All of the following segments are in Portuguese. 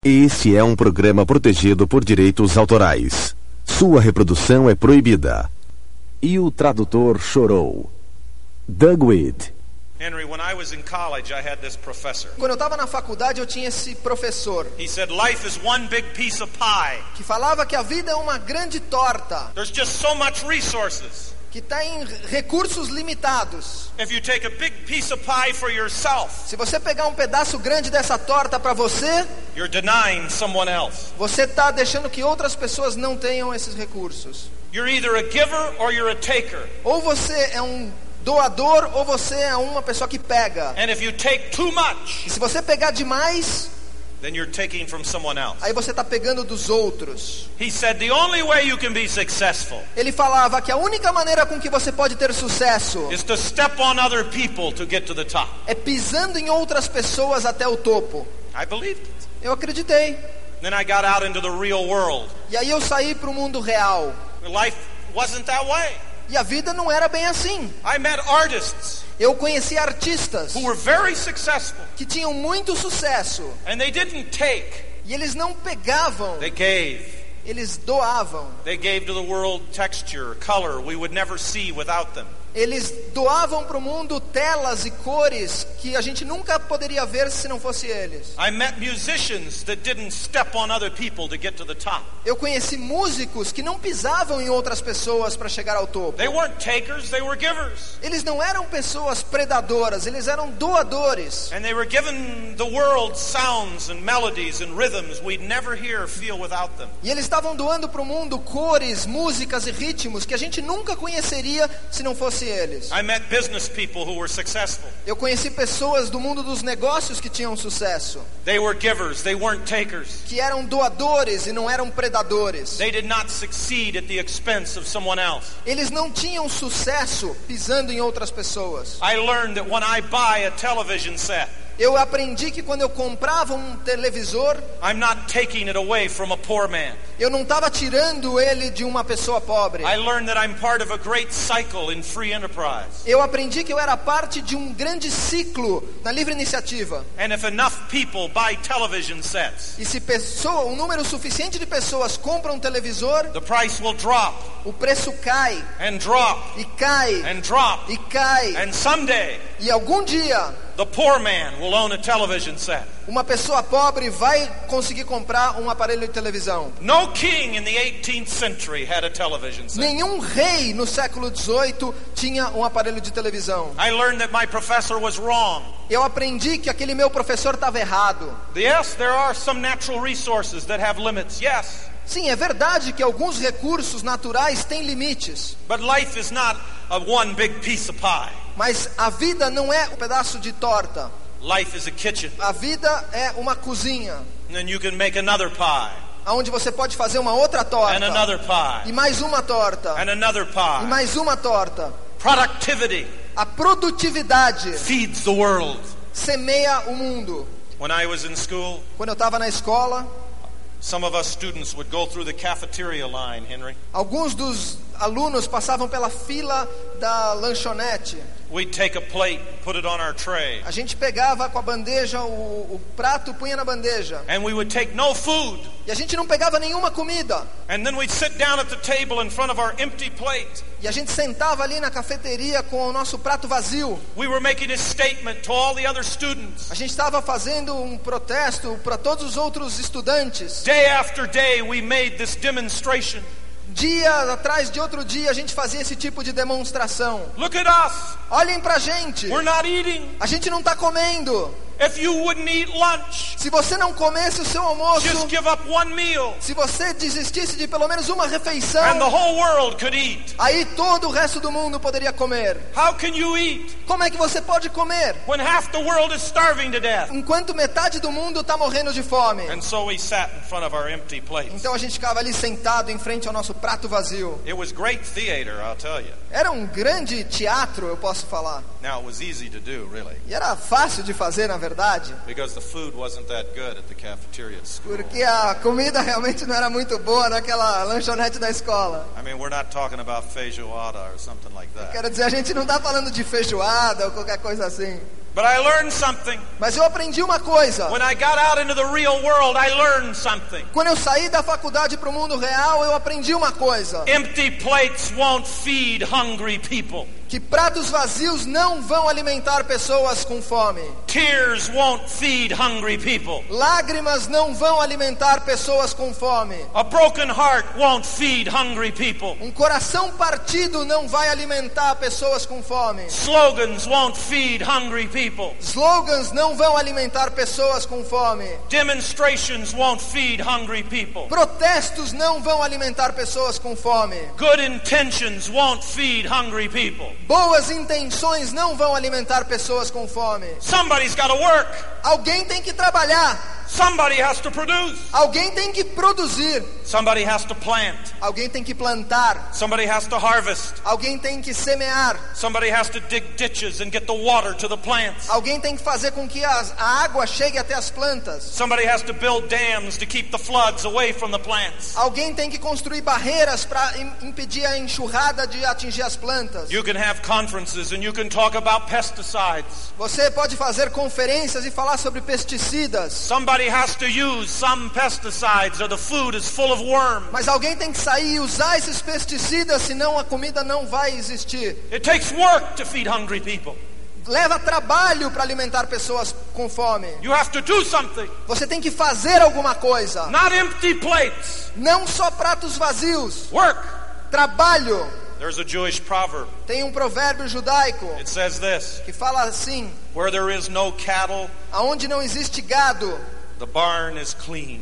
Este é um programa protegido por direitos autorais. Sua reprodução é proibida. E o tradutor chorou. Doug Wead. Henry, when I was in college, I had this professor. Quando eu estava na faculdade, eu tinha esse professor He said, life is one big piece of pie. que falava que a vida é uma grande torta, There's just so much resources. que está em recursos limitados. If you take a big piece of pie for yourself, Se você pegar um pedaço grande dessa torta para você, you're denying someone else. você está deixando que outras pessoas não tenham esses recursos. You're either a giver or you're a taker. Ou você é um doador ou você é uma pessoa que pega. And if you take too much, E se você pegar demais, then you're taking from someone else. aí você está pegando dos outros. He said, the only way you can be successful Ele falava que a única maneira com que você pode ter sucesso is to step on other people to get to the top. é pisando em outras pessoas até o topo. I believed it. Eu acreditei. Then I got out into the real world. E aí eu saí para o mundo real. Life wasn't that way. E a vida não era bem assim. I met artists Eu conheci artistas who were very successful, que tinham muito sucesso. and they didn't take, E eles não pegavam, they gave. eles doavam. They gave to the world texture, color we would never see without them. Eles doavam para o mundo telas e cores que a gente nunca poderia ver se não fosse eles. I met musicians that didn't step on other people to get to the top. Eu conheci músicos que não pisavam em outras pessoas para chegar ao topo. They weren't takers, they were givers. Eles não eram pessoas predadoras, eles eram doadores. And they were giving the world sounds and melodies and rhythms we'd never hear or feel without them. E eles estavam doando para o mundo cores, músicas e ritmos que a gente nunca conheceria se não fosse eles. I met business people who were successful. Eu conheci pessoas do mundo dos negócios que tinham sucesso, They were givers, they weren't takers. que eram doadores e não eram predadores. They did not succeed at the expense of someone else. Eles não tinham sucesso pisando em outras pessoas. I learned that when I buy a television set, Eu aprendi que quando eu comprava um televisor, I'm not taking it away from a poor man. eu não estava tirando ele de uma pessoa pobre. I learned that I'm part of a great cycle in free enterprise. Eu aprendi que eu era parte de um grande ciclo na livre iniciativa. And if enough people buy television sets, E se um número suficiente de pessoas compram um televisor, the price will drop o preço cai, and drop e cai, and drop. e cai. And someday, E algum dia, the poor man will own a television set. uma pessoa pobre vai conseguir comprar um aparelho de televisão. No king in the 18th century had a television set. Nenhum rei no século XVIII tinha um aparelho de televisão. I learned that my professor was wrong. Eu aprendi que aquele meu professor estava errado. Yes, there are some natural resources that have limits. Yes. Sim, é verdade que alguns recursos naturais têm limites. But life is not a one big piece of pie. Mas a vida não é um pedaço de torta. Life is a kitchen. A vida é uma cozinha, And then you can make another pie. onde você pode fazer uma outra torta. And another pie. E mais uma torta. And another E pie. mais uma torta. Productivity A produtividade feeds the world. semeia o mundo. When I was in school, Quando eu estava na escola, some of us students would go through the cafeteria line, Henry. alguns dos alunos passavam pela fila da lanchonete. We'd take a plate and put it on our tray. A gente pegava com a bandeja o prato, punha na bandeja. And we would take no food. E a gente não pegava nenhuma comida. And then we'd sit down at the table in front of our empty plate. E a gente sentava ali na cafeteria com o nosso prato vazio. We were making a statement to all the other students. A gente estava fazendo um protesto para todos os outros estudantes. Day after day we made this demonstration. Dia atrás de outro dia a gente fazia esse tipo de demonstração. Look at us. Olhem pra gente. We're not eating. A gente não está comendo. If you wouldn't eat lunch, Se você não comesse o seu almoço, just give up one meal, se você desistisse de pelo menos uma refeição, and the whole world could eat. aí todo o resto do mundo poderia comer. How can you eat Como é que você pode comer when half the world is starving to death? enquanto metade do mundo está morrendo de fome? And so we sat in front of our empty plates. Então a gente ficava ali sentado em frente ao nosso prato vazio. It was great theater, I'll tell you. Era um grande teatro, eu posso falar. Now, it was easy to do, really, E era fácil de fazer, na verdade, because the food wasn't that good at the cafeteria at school. porque a comida realmente não era muito boa naquela lanchonete da escola. I mean, we're not talking about feijoada or something like that. Quero dizer, a gente não está falando de feijoada ou qualquer coisa assim. But I learned something. Mas eu aprendi uma coisa. When I got out into the real world, I learned something. Quando eu saí da faculdade para o mundo real, eu aprendi uma coisa. Empty plates won't feed hungry people. Que pratos vazios não vão alimentar pessoas com fome. Tears won't feed hungry people. Lágrimas não vão alimentar pessoas com fome. A broken heart won't feed hungry people. Um coração partido não vai alimentar pessoas com fome. Slogans won't feed hungry people. Slogans não vão alimentar pessoas com fome. Demonstrations won't feed hungry people. Protestos não vão alimentar pessoas com fome. Good intentions won't feed hungry people. Boas intenções não vão alimentar pessoas com fome. Somebody's got to work. Alguém tem que trabalhar. Somebody has to produce. Alguém tem que produzir. Somebody has to plant. Alguém tem que plantar. Somebody has to harvest. Alguém tem que semear. Somebody has to dig ditches and get the water to the plants. Alguém tem que fazer com que a água chegue até as plantas. Somebody has to build dams to keep the floods away from the plants. Alguém tem que construir barreiras para impedir a enxurrada de atingir as plantas. You can have conferences and you can talk about pesticides. Você pode fazer conferências e falar sobre pesticidas. Somebody has to use some pesticides or the food is full of worms. Mas alguém tem que sair e usar esses pesticidas, senão a comida não vai existir. It takes work to feed hungry people. Leva trabalho para alimentar pessoas com fome. You have to do something. Você tem que fazer alguma coisa. Not empty plates. Não só pratos vazios. Work. Trabalho. There's a Jewish proverb. Tem um provérbio judaico. It says this. Que fala assim: Where there is no cattle, aonde não existe gado, the barn is clean.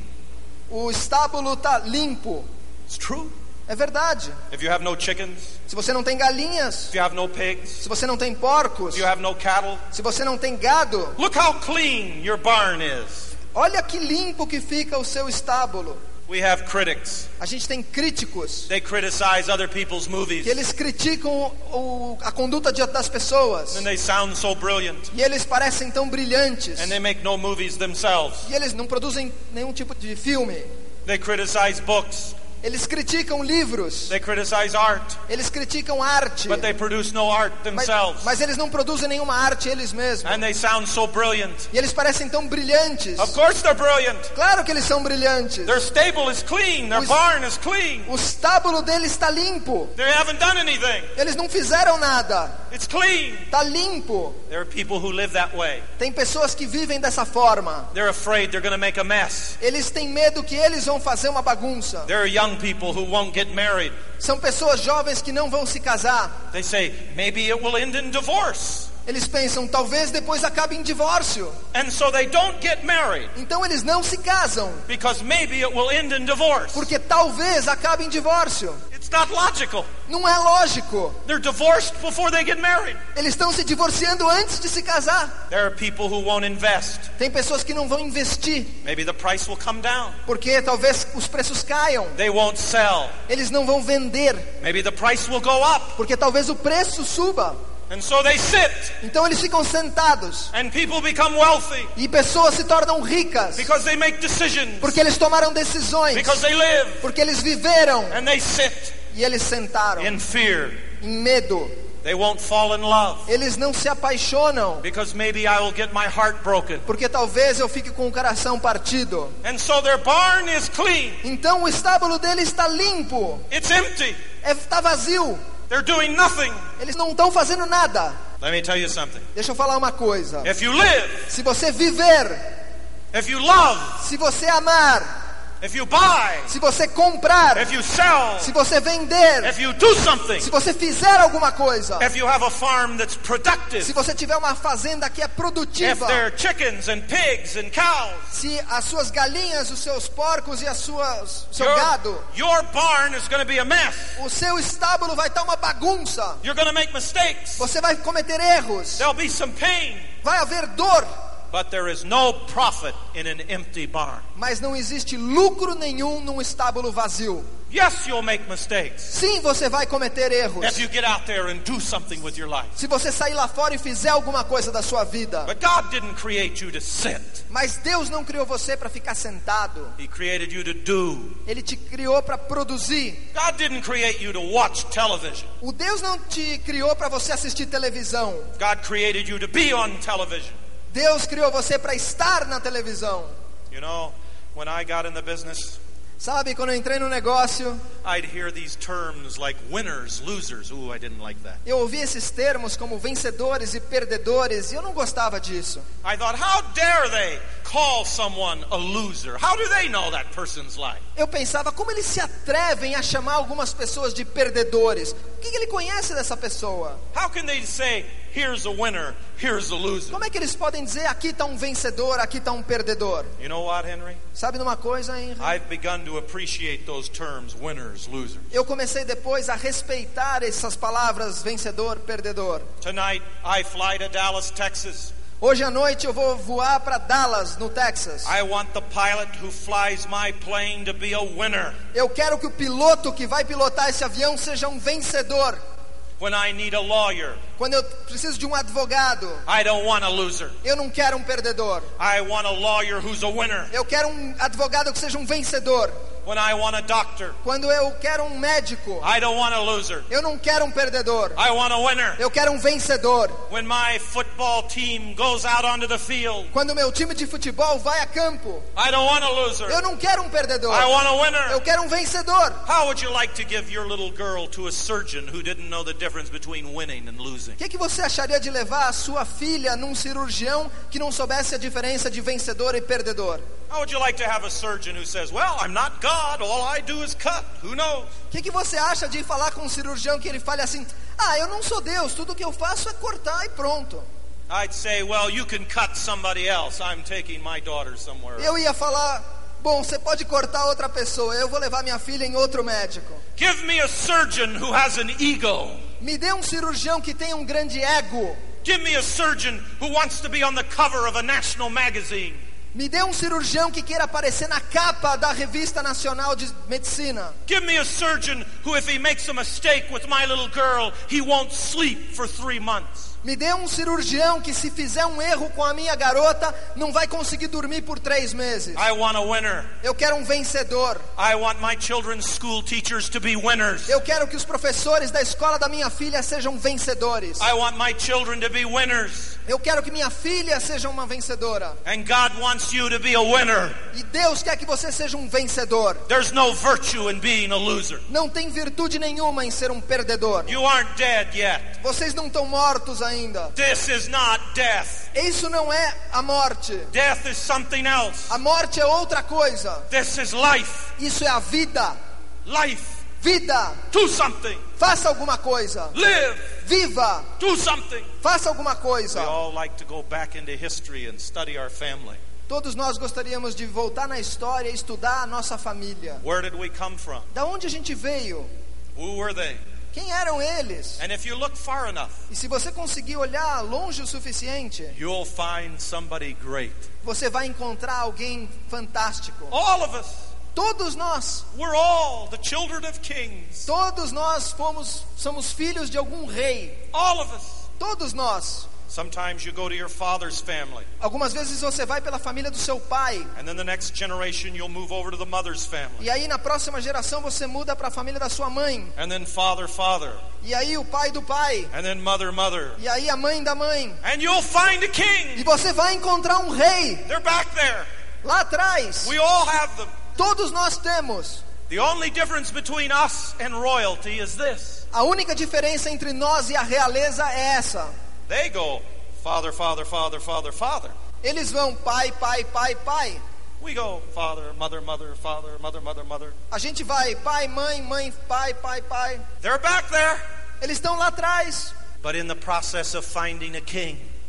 O estábulo está limpo. It's true. É verdade. If you have no chickens, se você não tem galinhas, if you have no pigs, se você não tem porcos, if you have no cattle, se você não tem gado, look how clean your barn is. Olha que limpo que fica o seu estábulo. We have critics. A gente tem críticos. They criticize other people's movies. Que eles criticam a conduta das pessoas. And they sound so brilliant. E eles parecem tão brilhantes. And they make no movies themselves. E eles não produzem nenhum tipo de filme. They criticize books. Eles criticam livros. They criticize art. Eles criticam arte. But they produce no art themselves. Mas eles não produzem nenhuma arte eles mesmos. And they sound so brilliant. E eles parecem tão brilhantes. Of course they're brilliant. Claro que eles são brilhantes. Their stable is clean. Their barn is clean. O estábulo deles está limpo. They haven't done anything. Eles não fizeram nada. It's clean. Está limpo. There are people who live that way. Tem pessoas que vivem dessa forma. They're afraid they're going to make a mess. Eles têm medo que eles vão fazer uma bagunça. There are young people who won't get married. São pessoas jovens que não vão se casar. They say maybe it will end in divorce. Eles pensam, talvez depois acabe em divórcio. And so they don't get married. Então eles não se casam. Because maybe it will end in divorce. Porque talvez acabe em divórcio. It's not logical. Não é lógico. They're divorced before they get married. Eles estão se divorciando antes de se casar. There are people who won't invest. Tem pessoas que não vão investir. Maybe the price will come down. Porque talvez os preços caiam. They won't sell. Eles não vão vender. Maybe the price will go up. Porque talvez o preço suba. And so they sit. Então eles ficam sentados. And people become wealthy. E pessoas se tornam ricas. Because they make decisions. Porque eles tomaram decisões. Because they live. Porque eles viveram. And they sit. E eles sentaram. In fear. Em medo. They won't fall in love. Eles não se apaixonam. Because maybe I will get my heart broken. Porque talvez eu fique com o coração partido. And so their barn is clean. Então o estábulo deles está limpo. It's empty. Está vazio. They're doing nothing. Eles não estão fazendo nada. Let me tell you something. Deixa eu falar uma coisa. If you live, se você viver, if you love, se você amar, if you buy, se você comprar, if you sell, se você vender, if you do something, se você fizer alguma coisa, if you have a farm that's productive, se você tiver uma fazenda que é produtiva, if there are chickens and pigs and cows, se as suas galinhas, os seus porcos e seu gado, your barn is going to be a mess. O seu estábulo vai estar uma bagunça. You're going to make mistakes. Você vai cometer erros. There'll be some pain. Vai haver dor. But there is no profit in an empty barn. Mas não existe lucro nenhum num estábulo vazio. Yes, you'll make mistakes. Sim, você vai cometer erros. If you get out there and do something with your life. Se você sair lá fora e fizer alguma coisa da sua vida. But God didn't create you to sit. Mas Deus não criou você para ficar sentado. He created you to do. Ele te criou para produzir. God didn't create you to watch television. O Deus não te criou para você assistir televisão. God created you to be on television. Deus criou você para estar na televisão. You know, when I got in the business, sabe, quando eu entrei no negócio, I'd hear these terms like winners, losers. Ooh, I didn't like that. eu ouvi esses termos como vencedores e perdedores, e eu não gostava disso. I thought, how dare they call someone a loser? How do they know that person's life? Eu pensava, como eles se atrevem a chamar algumas pessoas de perdedores? O que ele conhece dessa pessoa? How can they say, here's a winner, here's a loser? Como é que eles podem dizer, aqui está um vencedor, aqui está um perdedor? You know what, Henry? Sabe de uma coisa, Henry? I've begun to appreciate those terms, winners, losers. Eu comecei depois a respeitar essas palavras, vencedor, perdedor. Tonight, I fly to Dallas, Texas. Hoje à noite eu vou voar para Dallas, no Texas. I want the pilot who flies my plane to be a winner. Eu quero que o piloto que vai pilotar esse avião seja um vencedor. When I need a lawyer, quando eu preciso de um advogado, I don't want a loser. Eu não quero um perdedor. I want a lawyer who's a winner. Eu quero um advogado que seja um vencedor. When I want a doctor, quando eu quero um médico, I don't want a loser. Eu não quero um perdedor. I want a winner. Eu quero um vencedor. When my football team goes out onto the field, quando meu time de futebol vai a campo, I don't want a loser. Eu não quero um perdedor. I want a winner. Eu quero um vencedor. How would you like to give your little girl to a surgeon who didn't know the difference between winning and losing? O que você acharia de levar a sua filha num cirurgião que não soubesse a diferença de vencedor e perdedor? How would you like to have a surgeon who says, well, I'm not God, all I do is cut, who knows? O que você acha de falar com um cirurgião que ele fale assim, eu não sou Deus, tudo que eu faço é cortar e pronto? I'd say, well, you can cut somebody else, I'm taking my daughter somewhere else. Eu ia falar, bom, você pode cortar outra pessoa, eu vou levar minha filha em outro médico. Give me a surgeon who has an ego. Me dê um cirurgião que tenha um grande ego. Give me a surgeon who wants to be on the cover of a national magazine. Me dê um cirurgião que queira aparecer na capa da revista nacional de medicina. Give me a surgeon who, if he makes a mistake with my little girl, he won't sleep for 3 months. Me dê um cirurgião que, se fizer um erro com a minha garota, não vai conseguir dormir por 3 meses. I want a winner. Eu quero um vencedor. I want my children's school teachers to be winners. Eu quero que os professores da escola da minha filha sejam vencedores. I want my children to be winners. Eu quero que minha filha seja uma vencedora. And God wants you to be a winner. E Deus quer que você seja um vencedor. There's no virtue in being a loser. Não tem virtude nenhuma em ser um perdedor. You aren't dead yet. Vocês não estão mortos ainda. This is not death. Isso não é a morte. Death is something else. A morte é outra coisa. This is life. Isso é a vida. Life. Vida. Do something. Faça alguma coisa. Live. Viva. Do something. Faça alguma coisa. We all like to go back into history and study our family. Todos nós gostaríamos de voltar na história e estudar a nossa família. Where did we come from? Da onde a gente veio? Who were they? Quem eram eles? And if you look far enough, e se você conseguir olhar longe o suficiente, you'll find somebody great. Você vai encontrar alguém fantástico. All of us. Todos nós. We're all the children of kings. Todos nós somos filhos de algum rei. All of us. Todos nós. Sometimes you go to your father's family. Algumas vezes você vai pela família do seu pai. And then the next generation you'll move over to the mother's family. E aí na próxima geração você muda para a família da sua mãe. And then father. E aí o pai do pai. And then mother. E aí a mãe da mãe. And you'll find a king. E você vai encontrar um rei. They're back there. Lá atrás. We all have them. Todos nós temos. The only difference between us and royalty is this. A única diferença entre nós e a realeza é essa. They go father. Eles vão pai. We go father, mother, father, mother. A gente vai pai, mãe, pai. They're back there. Eles estão lá atrás. But in the process of finding a king,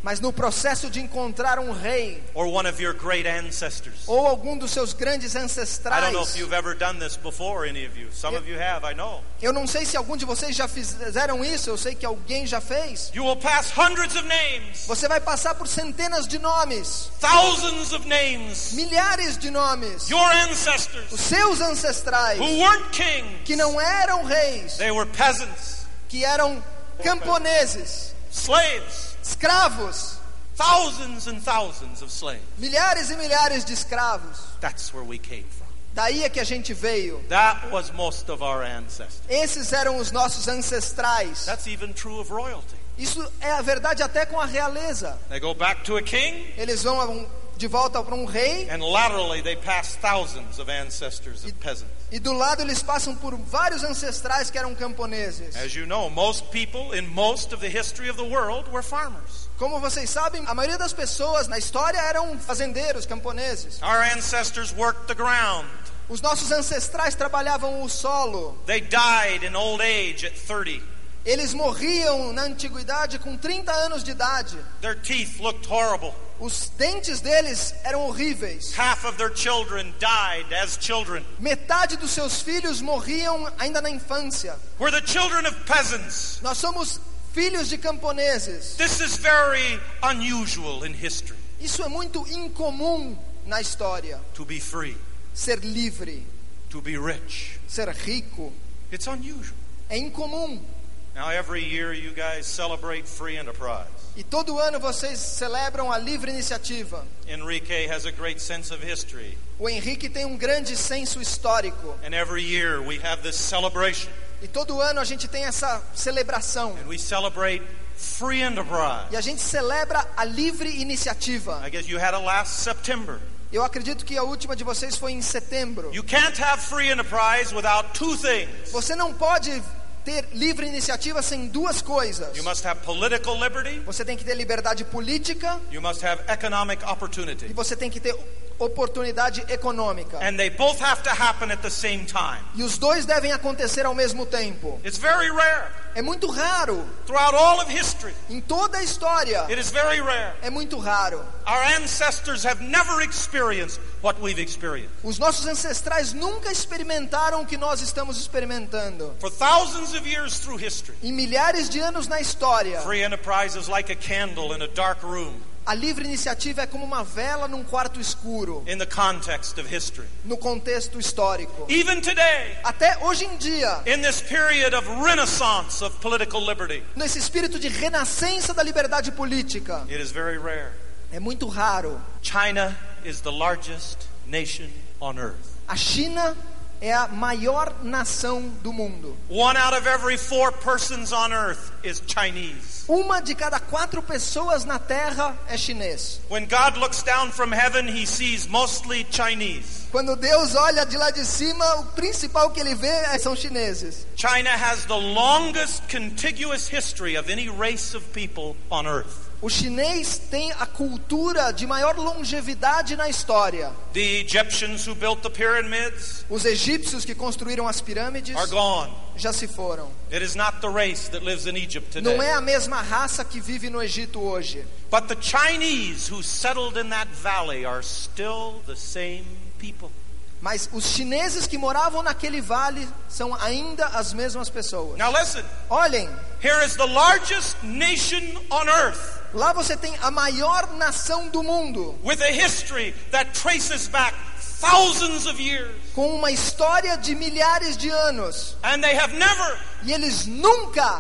Mas no processo de encontrar um rei, or one of your great ancestors. ou algum dos seus grandes I don't know ancestrais, if you've ever done this before, any of you. Some of you have, I know. eu não sei se algum de vocês já fizeram isso, eu sei que alguém já fez. You will pass hundreds of names, Você vai passar por centenas de nomes, thousands of names. milhares de nomes, Your os ancestors seus ancestrais, who weren't kings. que não eram reis, They were peasants, que eram camponeses, slaves, escravos, thousands and thousands of slaves. milhares e milhares de escravos. That's where we came from. Daí é que a gente veio. That was most of our ancestors. Esses eram os nossos ancestrais. That's even true of royalty. Isso é a verdade até com a realeza. They go back to a king, Eles vão de volta para um rei, and laterally they pass thousands of ancestors of peasants. e do lado eles passam por vários ancestrais que eram camponeses. As you know, most people in most of the history of the world were farmers. Como vocês sabem, a maioria das pessoas na história eram fazendeiros, camponeses. Our ancestors worked the ground. Os nossos ancestrais trabalhavam o solo. They died in old age at 30. Eles morriam na antiguidade com 30 anos de idade. Their teeth looked horrible. Os dentes deles eram horríveis. Half of their children died as children. Metade dos seus filhos morriam ainda na infância. We're the children of peasants. Nós somos filhos de camponeses. This is very unusual in history, Isso é muito incomum na história. to be free, Ser livre, to be rich. ser rico, It's unusual. é incomum. Now every year you guys celebrate free enterprise. E todo ano vocês celebram a livre iniciativa. Enrique has a great sense of history, O Henrique tem um grande senso histórico. and every year we have this celebration, E todo ano a gente tem essa celebração. and we celebrate free enterprise. E a gente celebra a livre iniciativa. I guess you had it last September. Eu acredito que a última de vocês foi em setembro. You can't have free enterprise without two things. Você não pode ter livre iniciativa sem duas coisas. You must have political liberty. Você tem que ter liberdade política You must have economic e opportunity. você tem que ter oportunidade econômica. And they both have to happen at the same time. E os dois devem acontecer ao mesmo tempo. It's very rare. É muito raro. Throughout all of history, Em toda a história, it is very rare. é muito raro. Our ancestors have never experienced what we've experienced. Os nossos ancestrais nunca experimentaram o que nós estamos experimentando. For thousands of years through history, Em milhares de anos na história, free enterprise is like a candle in a dark room a livre iniciativa é como uma vela num quarto escuro, in the context of history. no contexto histórico. Even today, Até hoje em dia, in this period of renaissance of political liberty, nesse espírito de renascença da liberdade política, it is very rare. é muito raro. China is the largest nation on earth. A China é a maior nação do mundo. 1 out of every 4 persons on earth is Chinese. Uma de cada 4 pessoas na Terra é chinês. When God looks down from heaven, he sees mostly Chinese. Quando Deus olha de lá de cima, o principal que ele vê são chineses. China has the longest contiguous history of any race of people on earth. O chinês tem a cultura de maior longevidade na história. The Egyptians who built the pyramids Os egípcios que construíram as pirâmides are gone. já se foram. It is not the race that lives in Egypt Não é today. a mesma raça que vive no Egito hoje. But the Chinese who settled in that valley are still the same people. Mas os chineses que moravam naquele vale são ainda as mesmas pessoas. Now listen, Olhem, here is the largest nation on earth lá você tem a maior nação do mundo, with a history that traces back thousands of years. com uma história de milhares de anos. And they have never, E eles nunca,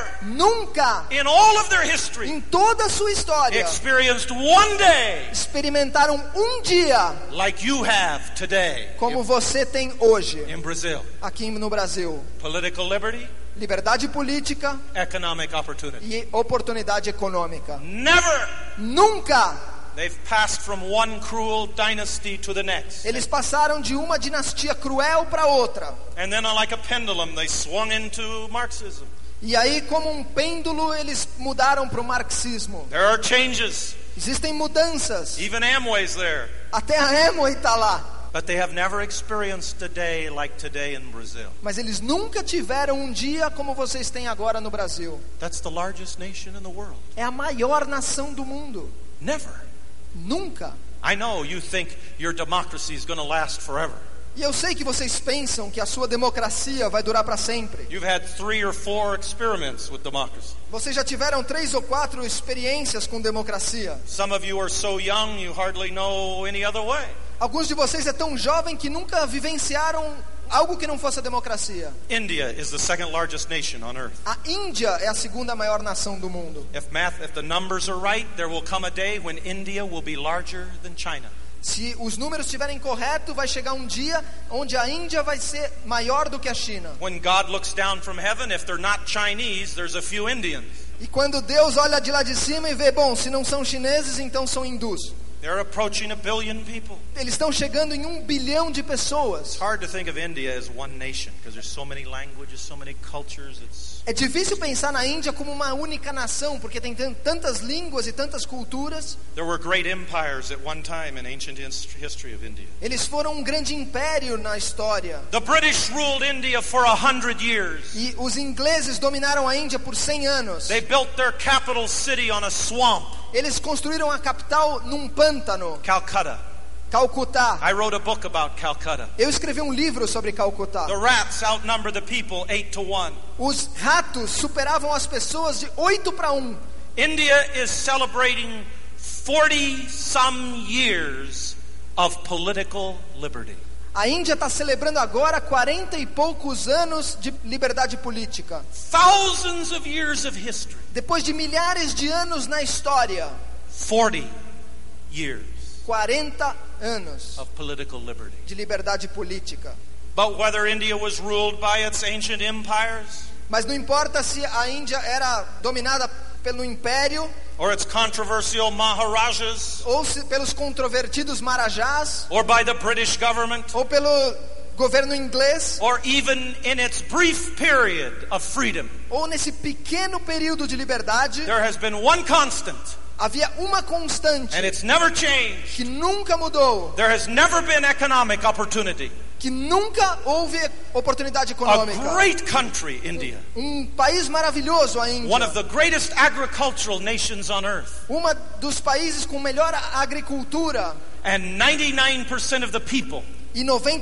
ever, in all of their history, em toda a sua história, experienced one day experimentaram um dia like you have today como você tem hoje, in Brazil. aqui no Brasil. Political liberty, Liberdade política economic opportunity. e oportunidade econômica. Never. Nunca! They've passed from one cruel dynasty to the next. Eles passaram de uma dinastia cruel para outra. And then like a pendulum, they swung into Marxism. E aí, como um pêndulo, eles mudaram para o marxismo. There are changes. Existem mudanças. Even Amway's there. Até a Amway está lá. But they have never experienced a day like today in Brazil. Mas eles nunca tiveram um dia como vocês têm agora no Brasil. That's the largest nation in the world. É a maior nação do mundo. Never. Nunca. I know you think your democracy is going to last forever. E eu sei que vocês pensam que a sua democracia vai durar para sempre. You've had 3 or 4 experiments with democracy. Vocês já tiveram 3 ou 4 experiências com democracia. Some of you are so young you hardly know any other way. Alguns de vocês é tão jovem que nunca vivenciaram algo que não fosse a democracia. India is the second largest nation on earth. A Índia é a segunda maior nação do mundo. If the numbers are right, there will come a day when India will be larger than China. Se os números estiverem corretos, vai chegar um dia onde a Índia vai ser maior do que a China. When God looks down from heaven, if they're not Chinese, there's a few Indians. E quando Deus olha de lá de cima e vê, bom, se não são chineses, então são hindus. They're approaching 1 billion people. Eles estão chegando em 1 bilhão de pessoas. It's hard to think of India as one nation because there's so many languages, so many cultures. É difícil pensar na Índia como uma única nação, porque tem tantas línguas e tantas culturas. There were great empires at one time in ancient history of India. Eles foram um grande império na história. The British ruled India for 100 years. E os ingleses dominaram a Índia por 100 anos. They built their capital city on a swamp. Eles construíram a capital num pântano. Calcutta. Calcutá. I wrote a book about Calcutta. Eu escrevi um livro sobre Calcutá. The rats outnumber the people 8-1. Os ratos superavam as pessoas de 8-1. India is celebrating 40 some years of political liberty. A Índia está celebrando agora 40 e poucos anos de liberdade política. Thousands of years of history. Depois de milhares de anos na história. 40 years. 40 anos of political liberty. De liberdade política. But whether India was ruled by its ancient empires, mas não importa se a Índia era dominada pelo império, or its controversial Maharajas, ou pelos controvertidos Marajás, or by the British government, ou pelo governo inglês, or even in its brief period of freedom, ou nesse pequeno período de liberdade, there has been one constant. Havia uma constante, and it's never changed. Que nunca mudou. There has never been economic opportunity. Que nunca houve oportunidade econômica. A great country, India. País maravilhoso, a Índia. One of the greatest agricultural nations on earth. Uma dos países com melhor agricultura. And 99% of the people. E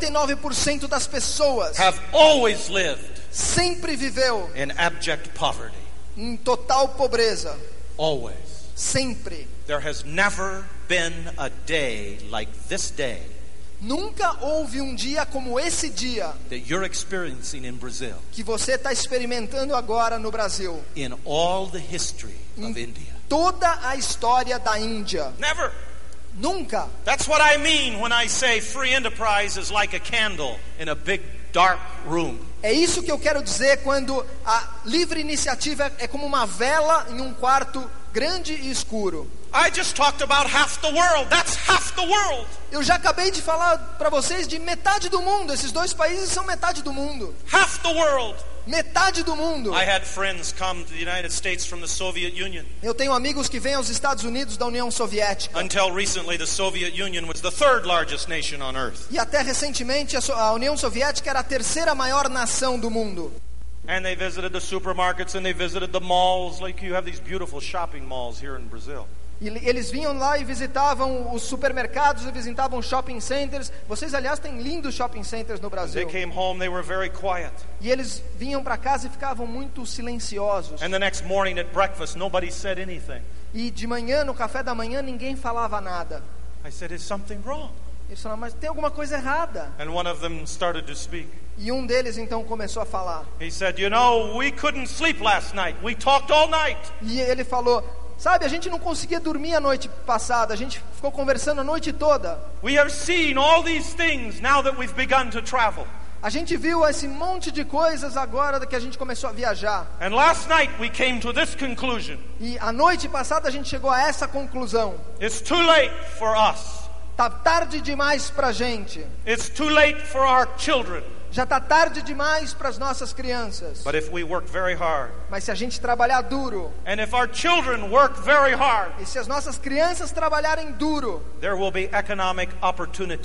99% das pessoas. Have always lived. Sempre viveu. In abject poverty. Em total pobreza. Always. Sempre. There has never been a day like this day. Nunca houve um dia como esse dia that you're experiencing in Brazil. Que você está experimentando agora no Brasil. In all the history of India. Toda a história da Índia. Never. Nunca. That's what I mean when I say free enterprise is like a candle in a big dark room. É isso que eu quero dizer quando a livre iniciativa é como uma vela em um quarto grande e escuro. I just talked about half the world. That's half the world. Eu já acabei de falar para vocês de metade do mundo. Esses dois países são metade do mundo. Half the world. Metade do mundo. I had friends come to the United States from the Soviet Union. Eu tenho amigos que vêm aos Estados Unidos da União Soviética. Until recently, the Soviet Union was the third largest nation on earth. E até recentemente a União Soviética era a terceira maior nação do mundo. And they visited the supermarkets and they visited the malls, like you have these beautiful shopping malls here in Brazil. E eles vinham lá e visitavam os supermercados e visitavam shopping centers. Vocês, aliás, têm lindos shopping centers no Brasil. They came home, they were very quiet. E eles vinham para casa e ficavam muito silenciosos. And the next morning at breakfast, nobody said anything. E de manhã, no café da manhã, ninguém falava nada. I said, is something wrong? Eles falaram, mas tem alguma coisa errada. And one of them started to speak. E um deles então começou a falar. He said, you know, we couldn't sleep last night. We talked all night. E ele falou, sabe, a gente não conseguia dormir a noite passada. A gente ficou conversando a noite toda. We have seen all these things now that we've begun to travel. A gente viu esse monte de coisas agora que a gente começou a viajar. And last night we came to this conclusion. E a noite passada a gente chegou a essa conclusão. It's too late for us. Tá tarde demais pra gente. It's too late for our children. Já tá tarde demais para as nossas crianças. But if we work very hard, mas se a gente trabalhar duro, and if our children work very hard, e se as nossas crianças trabalharem duro, there will be economic opportunity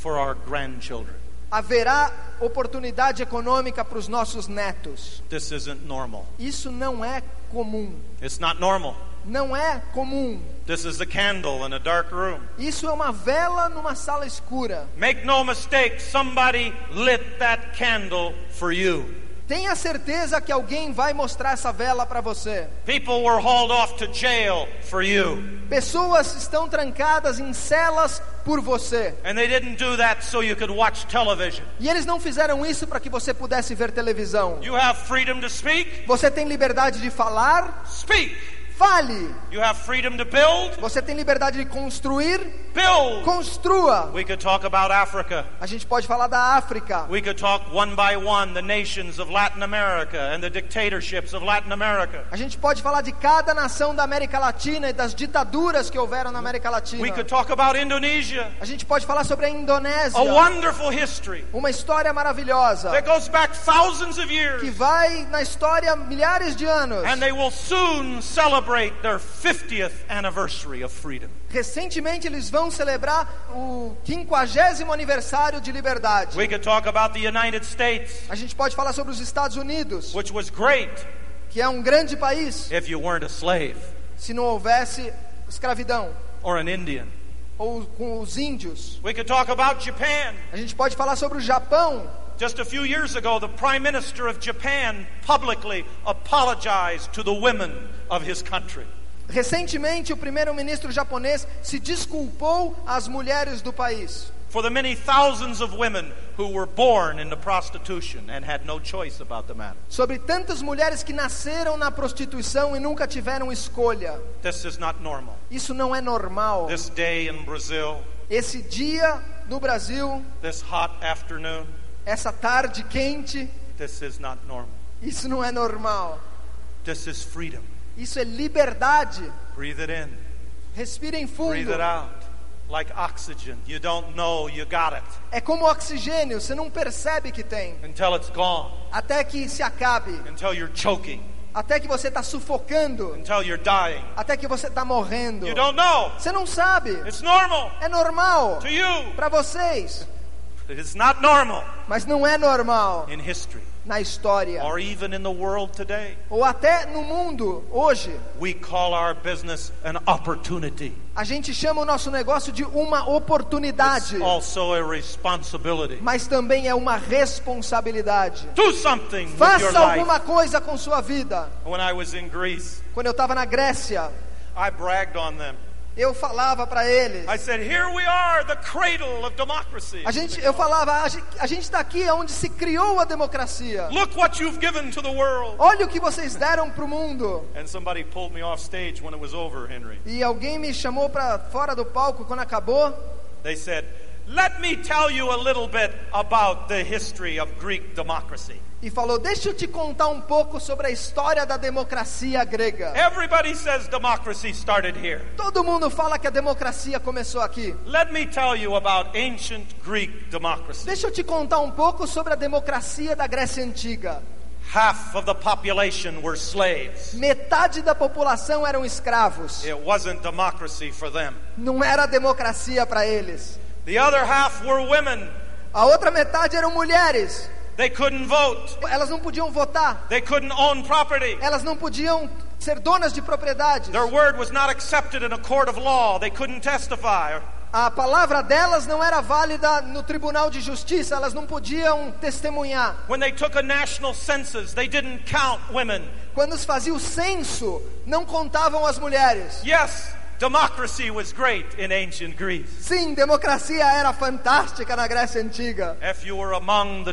for our grandchildren. Haverá oportunidade econômica para os nossos netos. This isn't normal. Isso não é comum. It's not normal. Não é comum. This is a candle in a dark room. Isso é uma vela numa sala escura. Make no mistake, somebody lit that candle for you. Tenha certeza que alguém vai mostrar essa vela para você. People were hauled off to jail for you. Pessoas estão trancadas em celas por você. And they didn't do that so you could watch television. E eles não fizeram isso para que você pudesse ver televisão. You have freedom to speak. Você tem liberdade de falar? Speak. Fale. You have freedom to build. Você tem liberdade de construir? Build. Construa. We could talk about Africa. A gente pode falar da África. We could talk one by one the nations of Latin America and the dictatorships of Latin America. A gente pode falar de cada nação da América Latina e das ditaduras que houveram na América Latina. We could talk about Indonesia. A gente pode falar sobre a Indonésia. A wonderful history. Uma história maravilhosa. That goes back thousands of years. Que vai na história milhares de anos. And they will soon celebrate their 50th anniversary of freedom. Recentemente eles vão celebrar o 50º aniversário de liberdade. We could talk about the United States. A gente pode falar sobre os Estados Unidos, which was great que é um grande país, if you weren't a slave se não houvesse escravidão, or an Indian. Ou com os índios. We could talk about Japan. A gente pode falar sobre o Japão. Just a few years ago, the Prime Minister of Japan publicly apologized to the women of his country. Recentemente, o primeiro-ministro japonês se desculpou às mulheres do país. For the many thousands of women who were born into prostitution and had no choice about the matter. Sobre tantas mulheres que nasceram na prostituição e nunca tiveram escolha. This is not normal. Isso não é normal. This day in Brazil. Esse dia no Brasil. This hot afternoon. Essa tarde quente. This is not normal. Isso não é normal. This is freedom. Isso é liberdade. Breathe it in. Respirem fundo. Breathe it out. Like oxygen. You don't know you got it. É como oxigênio, você não percebe que tem. Until it's gone. Até que se acabe. Until you're choking. Até que você está sufocando. Until you're dying. Até que você está morrendo. You don't know. Você não sabe. It's normal. É normal. To you. Para vocês. It is not normal. Mas não é normal. In history. Na história. Or even in the world today. Ou até no mundo hoje. We call our business an opportunity. A gente chama o nosso negócio de uma oportunidade. It's also a responsibility. Mas também é uma responsabilidade. Do something with Faça your life. alguma coisa com sua vida. When I was in Greece, quando eu estava na Grécia, I bragged on them. Eu falava para eles. I said, "Here we are, the cradle of democracy." Eu falava, a gente está aqui onde se criou a democracia. Look what you've given to the world. Olha o que vocês deram para o mundo. And somebody pulled me off stage when it was over, Henry. E alguém me chamou para fora do palco quando acabou. They said, "Let me tell you a little bit about the history of Greek democracy." E falou, deixa eu te contar um pouco sobre a história da democracia grega. Everybody says democracy started here. Todo mundo fala que a democracia começou aqui. Let me tell you about ancient Greek democracy. Deixa eu te contar um pouco sobre a democracia da Grécia Antiga. Half of the population were slaves. Metade da população eram escravos. It wasn't democracy for them. Não era democracia para eles. The other half were women. A outra metade eram mulheres. They couldn't vote. Elas não podiam votar. They couldn't own property. Elas não podiam ser donas de propriedades. Their word was not accepted in a court of law. They couldn't testify. A palavra delas não era válida no tribunal de justiça. Elas não podiam testemunhar. When they took a national census, they didn't count women. Quando se fazia o censo, não contavam as mulheres. Yes. Democracy was great in ancient Greece. Sim, democracia era fantástica na Grécia Antiga. If you were among the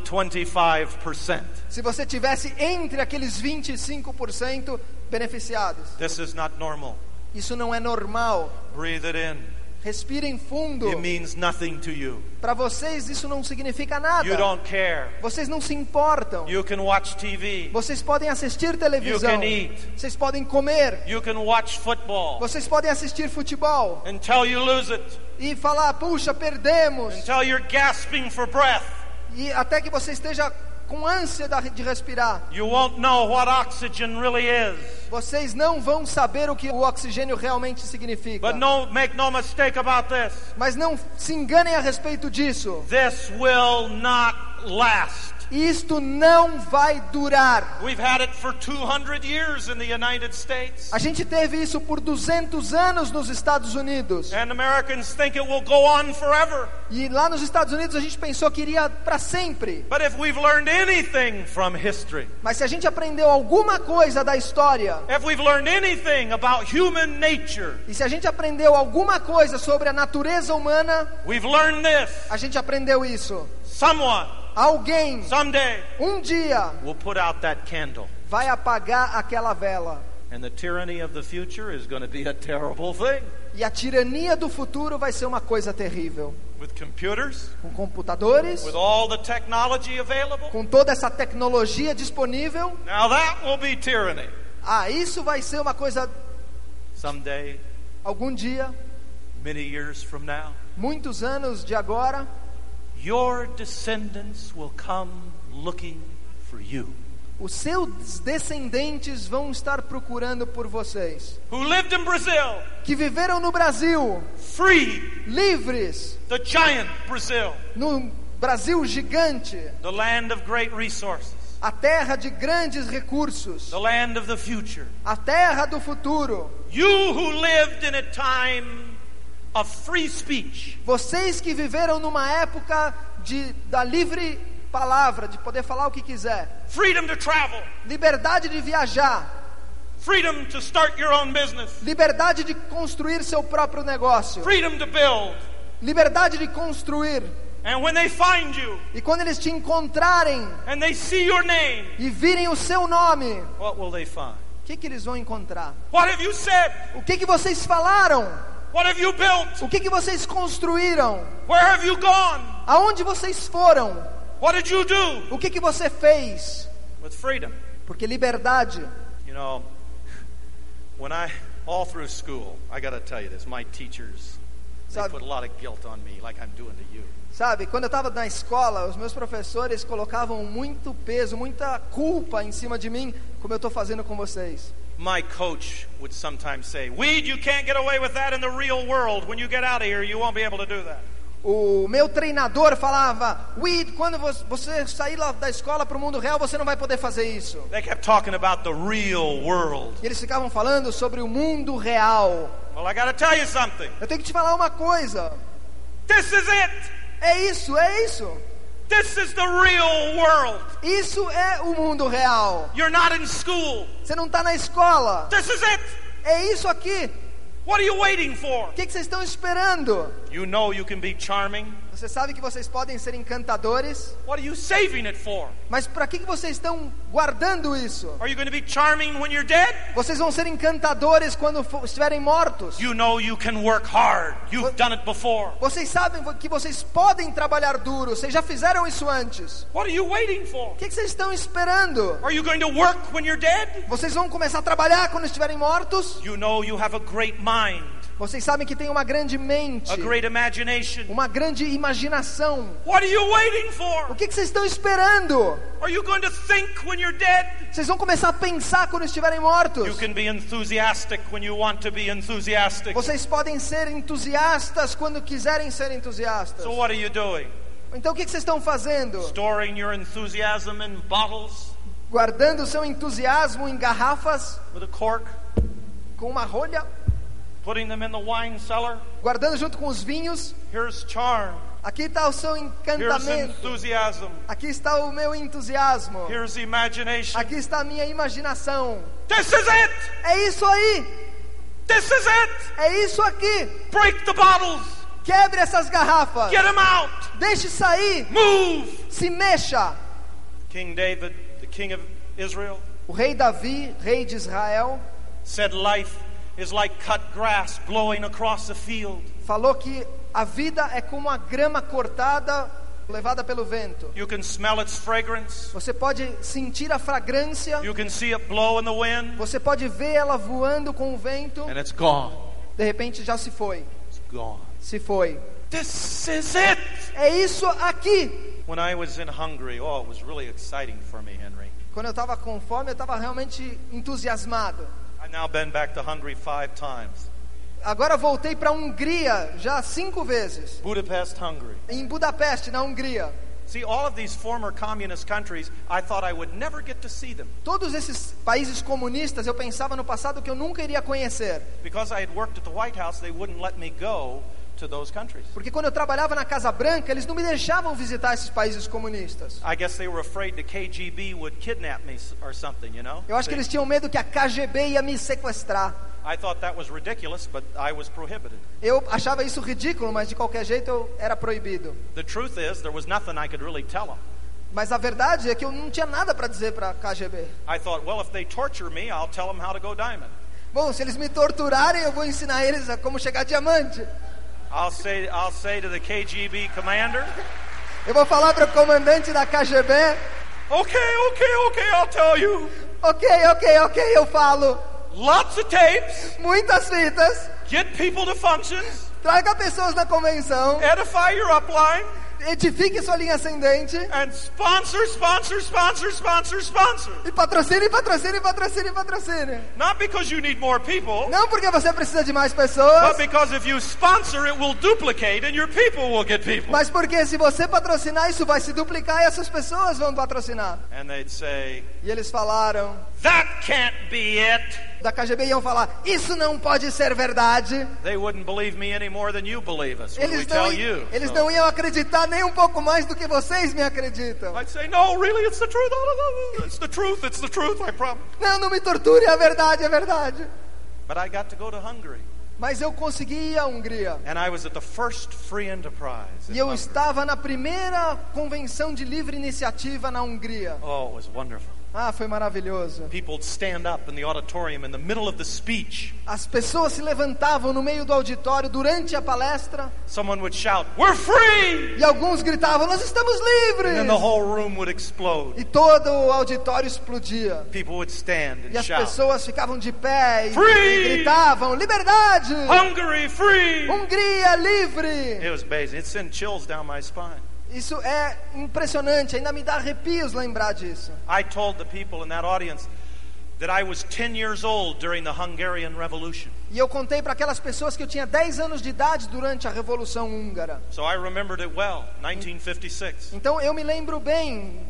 25%. Se você tivesse entre aqueles 25% beneficiados. This is not normal. Isso não é normal. Breathe it in. Respirem fundo. It means nothing to you. Para vocês isso não significa nada. You don't care. Vocês não se importam. You can watch TV. Vocês podem assistir televisão. You can eat. Vocês podem comer. You can watch football. Vocês podem assistir futebol. Until you lose it. E falar, puxa, perdemos. Until you're gasping for breath. E até que você esteja com ânsia de respirar. You won't know what oxygen really is. Vocês não vão saber o que o oxigênio realmente significa. But make no mistake about this. Mas não se enganem a respeito disso. This will not last. Isto não vai durar. We've had it for 200 years in the United States. A gente teve isso por 200 anos nos Estados Unidos. And Americans think it will go on forever. E lá nos Estados Unidos a gente pensou que iria para sempre. But if we've learned anything from history, mas se a gente aprendeu alguma coisa da história, if we've learned anything about human nature, e se a gente aprendeu alguma coisa sobre a natureza humana, we've learned this. A gente aprendeu isso. Alguém, someday, dia, will put out that candle. Vai apagar aquela vela. And the tyranny of the future is going to be a terrible thing. E a tirania do futuro vai ser uma coisa terrível. With computers, com computadores, with all the technology available, com toda essa tecnologia disponível. Now that will be tyranny. Isso vai ser uma coisa. Someday, algum dia, many years from now, muitos anos de agora, your descendants will come looking for you. Os seus descendentes vão estar procurando por vocês. Who lived in Brazil, que viveram no Brasil, free, livres, the giant Brazil, no Brasil gigante, the land of great resources, a terra de grandes recursos, the land of the future, a terra do futuro. You who lived in a time of free speech, vocês que viveram numa época da livre palavra, de poder falar o que quiser. Freedom to travel. Liberdade de viajar. Freedom to start your own business. Liberdade de construir seu próprio negócio. Freedom to build. Liberdade de construir. And when they find you, e quando eles te encontrarem, and they see your name, e virem o seu nome, what will they find? O que eles vão encontrar? What have you said? O que vocês falaram? What have you built? O que vocês construíram? Where have you gone? Aonde vocês foram? What did you do? O que você fez? With freedom. Porque liberdade. You know, when all through school, I got to tell you this, my teachers, they put a lot of guilt on me, like I'm doing to you. Sabe, quando eu estava na escola, os meus professores colocavam muito peso, muita culpa em cima de mim, como eu estou fazendo com vocês. My coach would sometimes say, "Weed, you can't get away with that in the real world. When you get out of here, you won't be able to do that." O meu treinador falava, Weed, quando você sair lá da escola para o mundo real, você não vai poder fazer isso. They kept talking about the real world. E eles ficavam falando sobre o mundo real. Well, I gotta tell you something. Eu tenho que te falar uma coisa. This is it. É isso, é isso. This is the real world. Isso é o mundo real. You're not in school. Você não está na escola. This is it. É isso aqui. What are you waiting for? O que vocês estão esperando? You know you can be charming. Você sabe que vocês podem ser encantadores. What are you saving it for? Mas para que vocês estão guardando isso? Are you going to be charming when you're dead? Vocês vão ser encantadores quando estiverem mortos. You know you can work hard. You've done it before. Vocês sabem que vocês podem trabalhar duro. Vocês já fizeram isso antes. What are you waiting for? O que vocês estão esperando? Are you going to work when you're dead? Vocês vão começar a trabalhar quando estiverem mortos? You know you have a great mind. Vocês sabem que tem uma grande mente, a great imagination. Uma grande imaginação. What are you waiting for? O que vocês estão esperando? Are you going to think when you're dead? Vocês vão começar a pensar quando estiverem mortos. You can be enthusiastic when you want to be enthusiastic. Vocês podem ser entusiastas quando quiserem ser entusiastas. So what are you doing? Então o que vocês estão fazendo? Storing your enthusiasm in bottles? Guardando o seu entusiasmo em garrafas? With a cork? Com uma rolha? Putting them in the wine cellar? Guardando junto com os vinhos? Here's charm. Aqui está o seu encantamento. Here's enthusiasm. Aqui está o meu entusiasmo. Here's imagination. Aqui está a minha imaginação. This is it. É isso aí. This is it. É isso aqui. Break the bottles. Quebre essas garrafas. Get them out. Deixe sair. Move. Se mexa. King David, the king of Israel, o rei Davi, rei de Israel, said life is like cut grass blowing across a field. Falou que a vida é como a grama cortada, levada pelo vento. You can smell its fragrance. Você pode sentir a fragrância. You can see it blow in the wind. Você pode ver ela voando com o vento. And it's gone. De repente já se foi. It's gone. Se foi. This is it. É isso aqui. When I was in Hungary, it was really exciting for me, Henry. Quando eu estava com fome, eu estava realmente entusiasmado. I've now been back to Hungary 5 times. Agora voltei para a Hungria já 5 vezes. Budapest, Hungary. Em Budapeste, na Hungria. See, all of these former communist countries, I thought I would never get to see them. Todos esses países comunistas, eu pensava no passado que eu nunca iria conhecer. Because I had worked at the White House, they wouldn't let me go to those countries. Porque quando eu trabalhava na Casa Branca, eles não me deixavam visitar esses países comunistas. I guess they were afraid the KGB would kidnap me or something, you know? Eu acho que eles tinham medo que a KGB ia me sequestrar. I thought that was ridiculous, but I was prohibited. Eu achava isso ridículo, mas de qualquer jeito eu era proibido. The truth is, there was nothing I could really tell them. Mas a verdade é que eu não tinha nada para dizer para a KGB. I thought, well, if they torture me, I'll tell them how to go diamond. Bom, se eles me torturarem, eu vou ensinar eles a como chegar diamante. I'll say to the KGB commander. Eu vou falar para o comandante da KGB. Okay, I'll tell you. Ok, eu falo. Lots of tapes. Muitas fitas. Get people to functions. Traga pessoas na convenção. Edify your upline. Edifique sua linha ascendente. And sponsor. E patrocine. Not because you need more people. Não porque você precisa de mais pessoas. But because if you sponsor, it will duplicate and your people will get people. Mas porque se você patrocinar, isso vai se duplicar e essas pessoas vão patrocinar. And they'd say, e eles falaram, that can't be it. Da KGB iam falar, isso não pode ser verdade. They wouldn't believe me any more than you believe us when we tell you. Eles não iam acreditar nem um pouco mais do que vocês me acreditam. I'd say, no, really, it's the truth. It's the truth, I promise. Não me torture, é verdade. But I got to go to Hungary. Mas eu consegui ir à Hungria. And I was at the first free enterprise. E eu estava na primeira convenção de livre iniciativa na Hungria. Oh, it was wonderful. Foi maravilhoso. People would stand up in the auditorium in the middle of the speech. As pessoas se levantavam no meio do auditório durante a palestra. Someone would shout, "We're free!" E alguns gritavam, nós estamos livres! And then the whole room would explode. E todo o auditório explodia. People would stand and e as shout. Pessoas ficavam de pé Free! E gritavam, liberdade! Hungary free! Hungria livre! It was amazing. It sent chills down my spine. Isso é impressionante, ainda me dá arrepios lembrar disso. I told the people in that audience that I was 10 years old during the Hungarian Revolution. E eu contei para aquelas pessoas que eu tinha 10 anos de idade durante a Revolução Húngara. So I remembered it well, 1956. Então eu me lembro bem,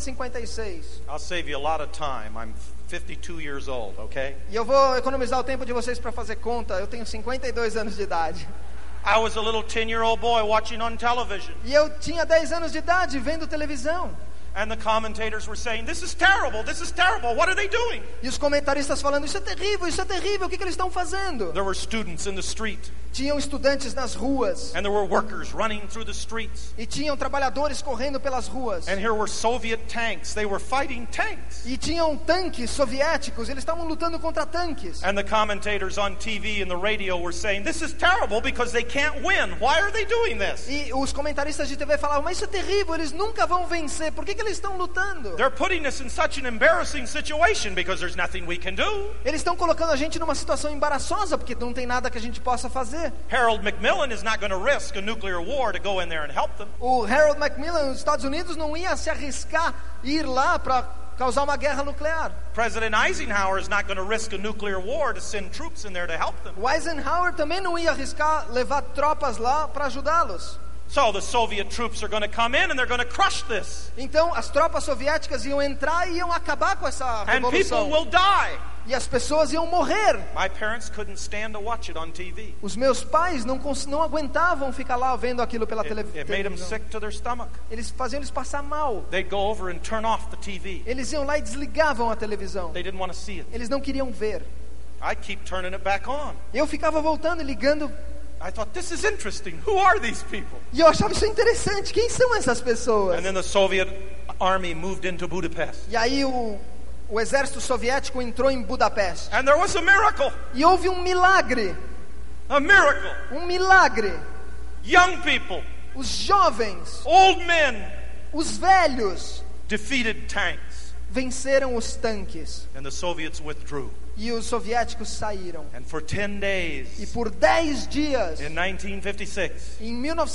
1956. I'll save you a lot of time. I'm 52 years old, okay? E eu vou economizar o tempo de vocês para fazer conta. Eu tenho 52 anos de idade. I was a little 10-year-old boy watching on television. E eu tinha 10 anos de idade vendo televisão. And the commentators were saying, this is terrible, what are they doing? E os comentaristas falando, isso é terrível, o que eles estão fazendo? There were students in the street. Tinham estudantes nas ruas. And there were workers running through the streets. E tinham trabalhadores correndo pelas ruas. And here were Soviet tanks, they were fighting tanks. E tinham tanques soviéticos, eles estavam lutando contra tanques. And the commentators on TV and the radio were saying, this is terrible because they can't win. Why are they doing this? E os comentaristas de TV falavam, mas isso é terrível, eles nunca vão vencer. Por que eles estão lutando? They're putting us in such an embarrassing situation because there's nothing we can do. Eles estão colocando a gente numa situação embaraçosa porque não tem nada que a gente possa fazer. Harold Macmillan is not going to risk a nuclear war to go in there and help them. O Harold Macmillan nos Estados Unidos não ia se arriscar ir lá para causar uma guerra nuclear. President Eisenhower is not going to risk a nuclear war to send troops in there to help them. O Eisenhower também não ia arriscar levar tropas lá para ajudá-los. So the Soviet troops are going to come in and they're going to crush this. Então as tropas soviéticas iam entrar e iam acabar com essa revolução. And people will die. E as pessoas iam morrer. My parents couldn't stand to watch it on TV. Os meus pais não aguentavam ficar lá vendo aquilo pela televisão. It made them sick to their stomach. Eles faziam eles passar mal. They'd go over and turn off the TV. Eles iam lá e desligavam a televisão. They didn't want to see it. Eles não queriam ver. I'd keep turning it back on. Eu ficava voltando e ligando. I thought, this is interesting. Who are these people? E eu achava isso interessante. Quem são essas pessoas? And then the Soviet army moved into Budapest. E aí o exército soviético entrou em Budapeste. And there was a miracle. E houve um milagre. A miracle. Um milagre. Young people. Os jovens. Old men. Os velhos. Defeated tanks. Venceram os tanques. And the Soviets withdrew. E os soviéticos saíram. And for 10 days, E por 10 dias, in 1956, em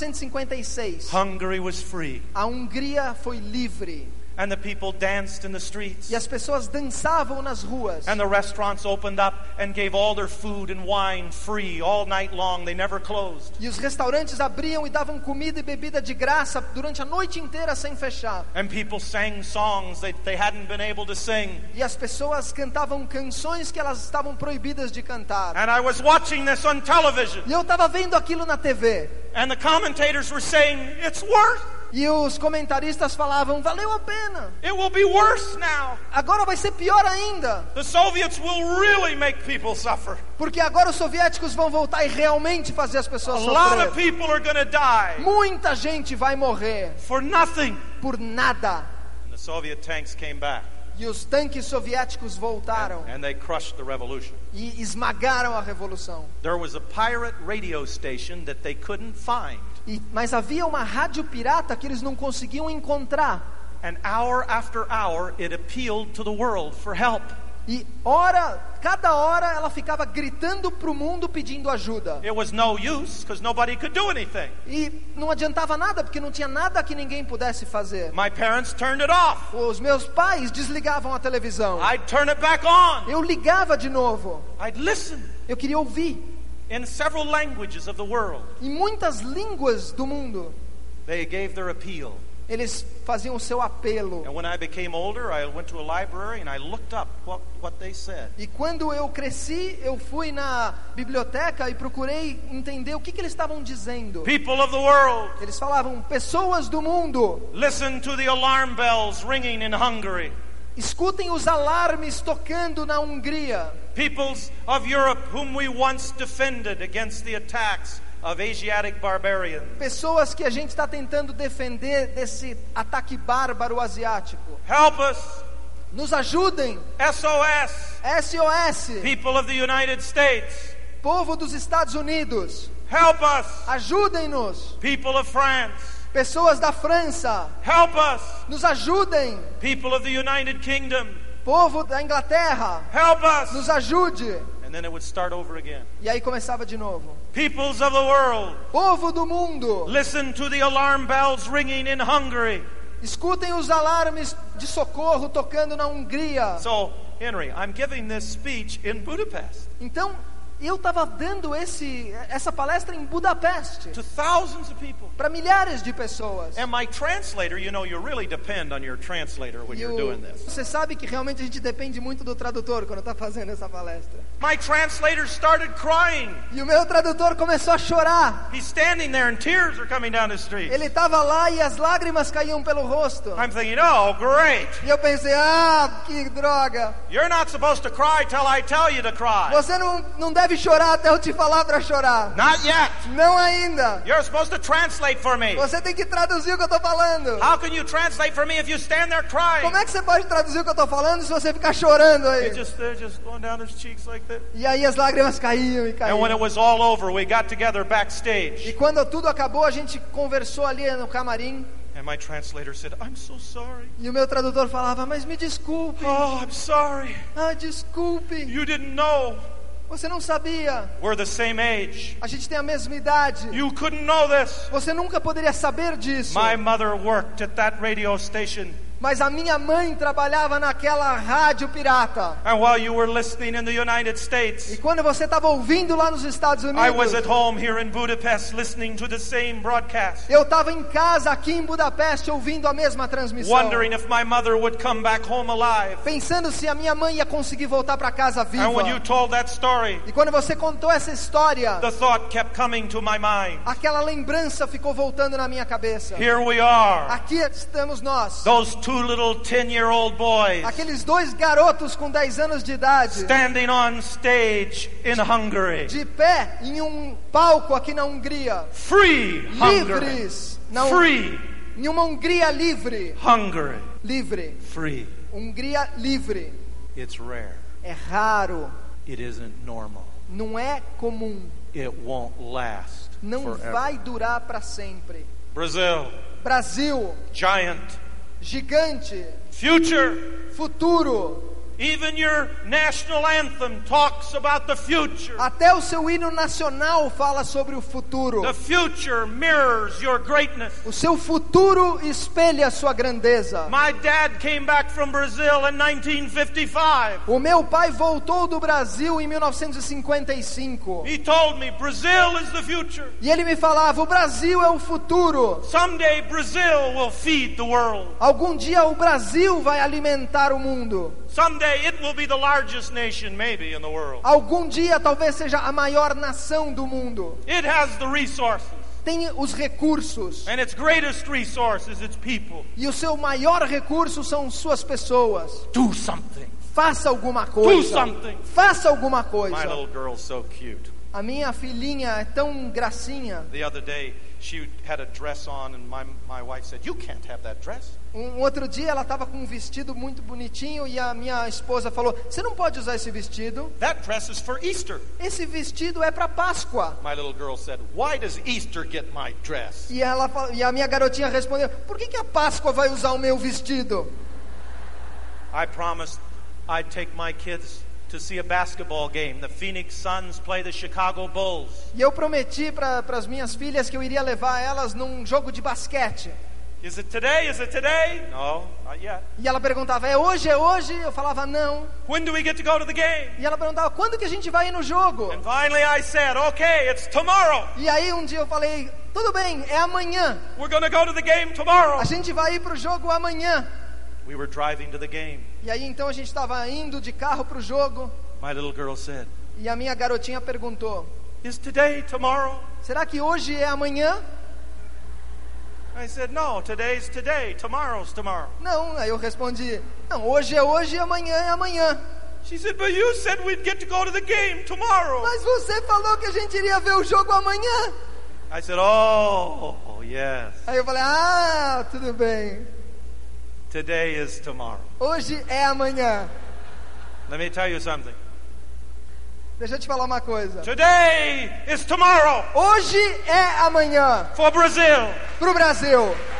1956, Hungary was free. a Hungria foi livre. And the people danced in the streets. E as pessoas dançavam nas ruas. And the restaurants opened up and gave all their food and wine free all night long. They never closed. E os restaurantes abriam e davam comida e bebida de graça durante a noite inteira sem fechar. And people sang songs that they hadn't been able to sing. E as pessoas cantavam canções que elas estavam proibidas de cantar. And I was watching this on television. E eu estava vendo aquilo na TV. And the commentators were saying, it's worth. E os comentaristas falavam, valeu a pena. It will be worse now. Agora vai ser pior ainda. The Soviets will really make people suffer. Porque agora os soviéticos vão voltar e realmente fazer as pessoas A lot of sofrer. people are going to die Muita gente vai morrer for nothing. por nada. And the Soviet tanks came back. E os tanques soviéticos voltaram And they crushed the revolution. e esmagaram a revolução. There was a pirate radio station that they couldn't find. Mas havia uma rádio pirata que eles não conseguiam encontrar. And hour after hour, it appealed to the world for help. E cada hora ela ficava gritando para o mundo pedindo ajuda. It was no use because nobody could do anything. E não adiantava nada porque não tinha nada que ninguém pudesse fazer. My parents turned it off. Os meus pais desligavam a televisão. I'd turn it back on. Eu ligava de novo. I'd listen. Eu queria ouvir. In several languages of the world, Em muitas línguas do mundo, they gave their appeal. eles faziam o seu apelo. And when I became older, I went to a library and I looked up what they said. E quando eu cresci, eu fui na biblioteca e procurei entender o que eles estavam dizendo. People of the world, Eles falavam, pessoas do mundo, listen to the alarm bells ringing in Hungary. escutem os alarmes tocando na Hungria. Peoples of Europe whom we once defended against the attacks of Asiatic barbarians. Pessoas que a gente está tentando defender desse ataque bárbaro asiático. Help us. Nos ajudem. SOS. SOS. People of the United States. Povo dos Estados Unidos. Help us. Ajudem-nos. People of France. Pessoas da França. Help us. Nos ajudem. People of the United Kingdom. Povo da Inglaterra. Help us. Nos ajude. And then it would start over again. E aí começava de novo. Peoples of the world, Povo do mundo, listen to the alarm bells ringing in Hungary. escutem os alarmes de socorro tocando na Hungria. So, Henry, I'm giving this speech in Budapest Então, eu estava dando essa palestra em Budapeste to thousands of people. para milhares de pessoas. And my translator, you know, you really depend on your translator when you're doing this. Você sabe que realmente a gente depende muito do tradutor quando está fazendo essa palestra. My translator started crying. E o meu tradutor começou a chorar. He's standing there and tears are coming down his street. Ele estava lá e as lágrimas caíam pelo rosto. I'm thinking, oh, great. E eu pensei, que droga. You're not supposed to cry till I tell you to cry. Você não deve chorar até eu te falar para chorar. Not yet. Não ainda. You're supposed to translate for me. Você tem que traduzir o que eu estou falando. How can you translate for me if you stand there crying? Como é que você pode traduzir o que eu estou falando se você ficar chorando aí? They're just going down his cheeks like that. E aí as lágrimas caíam e And when it caíam. was all over, we got together E backstage. quando tudo acabou, a gente conversou ali no camarim. And my translator said, I'm so sorry. E o meu tradutor falava, mas me desculpe. Oh, I'm sorry. Desculpe. You didn't know. Você não sabia. We're the same age. A gente tem a mesma idade. You couldn't know this. Você nunca poderia saber disso. My mother worked at that radio station. Mas a minha mãe trabalhava naquela rádio pirata. And while you were listening in the United E States, quando você estava ouvindo lá nos Estados I was Unidos, at home here in Budapest listening to the same broadcast, eu estava em casa aqui em Budapeste ouvindo a mesma transmissão. wondering if my mother would come back home alive. Pensando se a minha mãe ia conseguir voltar para casa viva. And when you told that story, E quando você contou essa história, the thought kept coming to my mind. aquela lembrança ficou voltando na minha cabeça. Here we are, Aqui estamos nós. those two little 10-year-old boys Aqueles dois garotos com 10 anos de idade, standing on stage in Hungary. de pé em palco aqui na Hungria. Free Hungary. Livres. Free Em uma Hungria livre. Hungary. Livre. Free. Hungria livre. It's rare. É raro. It isn't normal. Não é comum. It won't last Não forever. vai durar para sempre. Brazil, Brasil. giant. Gigante. Future, Futuro. Even your national anthem talks about the future. Até o seu hino nacional fala sobre o futuro. The future mirrors your greatness. O seu futuro espelha a sua grandeza. My dad came back from Brazil in 1955. O meu pai voltou do Brasil em 1955. He told me Brazil is the future. E ele me falava, o Brasil é o futuro. Someday Brazil will feed the world. Algum dia o Brasil vai alimentar o mundo. Someday it will be the largest nation maybe in the world. Algum dia talvez seja a maior nação do mundo. It has the resources. Tem os recursos. And its greatest resource is its people. E o seu maior recurso são suas pessoas. Do something. Faça alguma coisa. Do something. Faça alguma coisa. My little girl's so cute. A minha filhinha é tão gracinha. The other day she had a dress on and my wife said, "You can't have that dress." Outro dia ela estava com um vestido muito bonitinho e a minha esposa falou, você não pode usar esse vestido. That dress is for Easter. Esse vestido é para Páscoa. My little girl said, "Why does Easter get my dress?" E a minha garotinha respondeu, por que a Páscoa vai usar o meu vestido? I promised I'd take my kids to see a basketball game. The Phoenix Suns play the Chicago Bulls. E eu prometi para as minhas filhas que eu iria levar elas num jogo de basquete. Is it today? Is it today? No, not yet. E ela perguntava, é hoje? É hoje? Eu falava, não. When do we get to go to the game? E ela perguntava, quando que a gente vai ir no jogo? And finally I said, okay, it's tomorrow. E aí um dia eu falei, tudo bem, é amanhã. We're going to go to the game tomorrow. A gente vai ir pro jogo amanhã. We were driving to the game. E aí então a gente estava indo de carro pro jogo. My little girl said, e a minha garotinha perguntou, is today tomorrow? Será que hoje é amanhã? I said, no, today's today, tomorrow's tomorrow. Não, aí eu respondi, não, hoje é hoje e amanhã é amanhã. She said, but you said we'd get to go to the game tomorrow. Mas você falou que a gente iria ver o jogo amanhã. I said, oh, yes. Aí eu falei, tudo bem. Today is tomorrow. Hoje é amanhã. Let me tell you something. Deixa eu te falar uma coisa. Today is tomorrow. Hoje é amanhã. For Brazil. Pro Brasil.